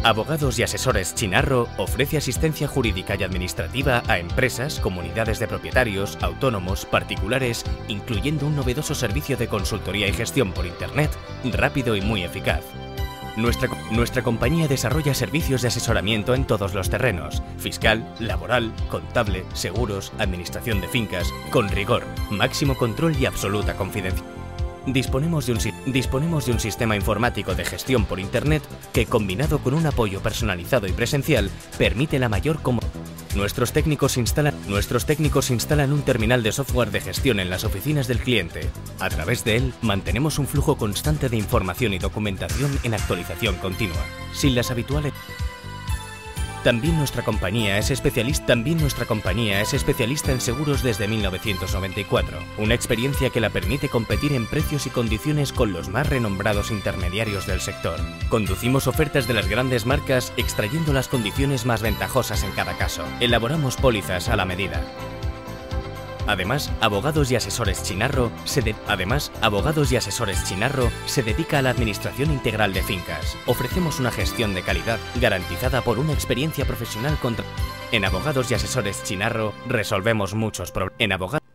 Abogados y Asesores Chinarro ofrece asistencia jurídica y administrativa a empresas, comunidades de propietarios, autónomos, particulares, incluyendo un novedoso servicio de consultoría y gestión por Internet, rápido y muy eficaz. Nuestra compañía desarrolla servicios de asesoramiento en todos los terrenos: fiscal, laboral, contable, seguros, administración de fincas, con rigor, máximo control y absoluta confidencialidad. Disponemos de un sistema informático de gestión por Internet que, combinado con un apoyo personalizado y presencial, permite la mayor comodidad. Nuestros técnicos instalan un terminal de software de gestión en las oficinas del cliente. A través de él, mantenemos un flujo constante de información y documentación en actualización continua, sin las habituales. También nuestra compañía es especialista en seguros desde 1994, una experiencia que la permite competir en precios y condiciones con los más renombrados intermediarios del sector. Conducimos ofertas de las grandes marcas extrayendo las condiciones más ventajosas en cada caso. Elaboramos pólizas a la medida. Además, Abogados y Asesores Chinarro se dedica a la administración integral de fincas. Ofrecemos una gestión de calidad garantizada por una experiencia profesional En Abogados y Asesores Chinarro resolvemos muchos problemas.